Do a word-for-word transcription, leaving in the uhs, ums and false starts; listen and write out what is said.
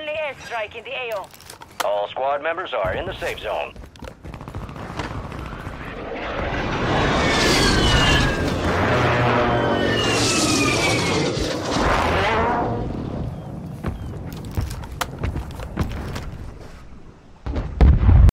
Friendly airstrike in the A O. All squad members are in the safe zone.